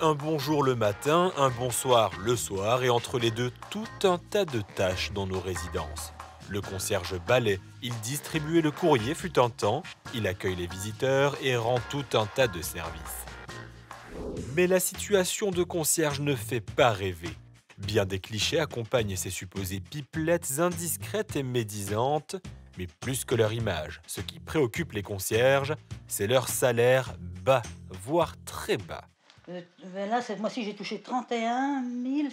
Un bonjour le matin, un bonsoir le soir et entre les deux, tout un tas de tâches dans nos résidences. Le concierge balaie, il distribuait le courrier fut un temps, il accueille les visiteurs et rend tout un tas de services. Mais la situation de concierge ne fait pas rêver. Bien des clichés accompagnent ces supposées pipelettes indiscrètes et médisantes, mais plus que leur image, ce qui préoccupe les concierges, c'est leur salaire bas, voire très bas. Là, cette mois-ci, j'ai touché 31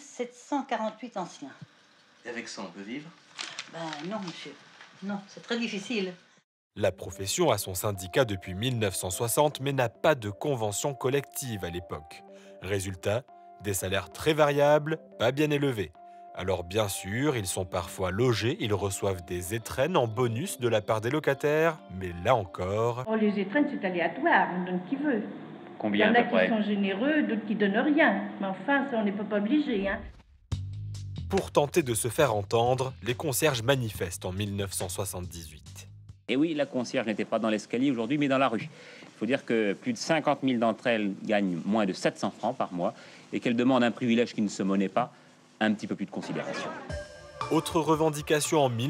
748 anciens. Et avec ça, on peut vivre? Ben non, monsieur. Non, c'est très difficile. La profession a son syndicat depuis 1960 mais n'a pas de convention collective à l'époque. Résultat, des salaires très variables, pas bien élevés. Alors bien sûr, ils sont parfois logés, ils reçoivent des étrennes en bonus de la part des locataires, mais là encore... Oh, les étrennes, c'est aléatoire, on donne qui veut. Il y Combien en à a peu qui près? sont généreux, d'autres qui donnent rien. Mais enfin, ça, on n'est pas obligé, hein. Pour tenter de se faire entendre, les concierges manifestent en 1978. Et oui, la concierge n'était pas dans l'escalier aujourd'hui, mais dans la rue. Il faut dire que plus de 50 000 d'entre elles gagnent moins de 700 francs par mois et qu'elles demandent un privilège qui ne se monnaie pas, un petit peu plus de considération. Autre revendication en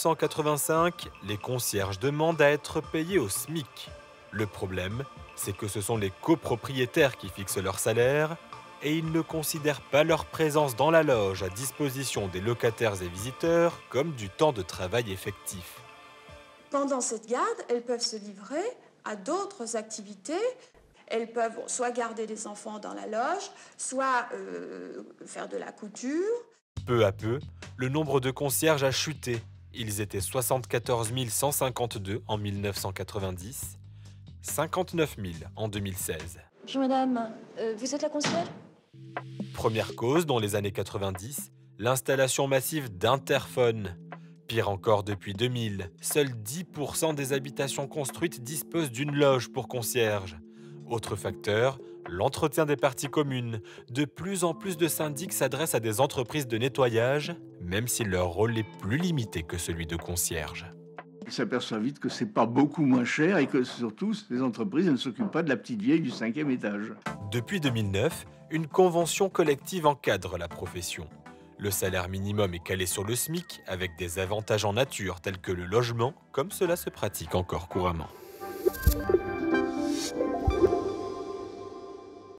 1985, les concierges demandent à être payés au SMIC. Le problème, c'est que ce sont les copropriétaires qui fixent leur salaire et ils ne considèrent pas leur présence dans la loge à disposition des locataires et visiteurs comme du temps de travail effectif. Pendant cette garde, elles peuvent se livrer à d'autres activités. Elles peuvent soit garder les enfants dans la loge, soit faire de la couture. Peu à peu, le nombre de concierges a chuté. Ils étaient 74 152 en 1990, 59 000 en 2016. Bonjour madame, vous êtes la concierge? Première cause dans les années 90, l'installation massive d'interphones. Pire encore, depuis 2000, seuls 10% des habitations construites disposent d'une loge pour concierge. Autre facteur, l'entretien des parties communes. De plus en plus de syndics s'adressent à des entreprises de nettoyage, même si leur rôle est plus limité que celui de concierge. Ils s'aperçoivent vite que c'est pas beaucoup moins cher et que surtout, ces entreprises ne s'occupent pas de la petite vieille du 5e étage. Depuis 2009, une convention collective encadre la profession. Le salaire minimum est calé sur le SMIC avec des avantages en nature tels que le logement, comme cela se pratique encore couramment.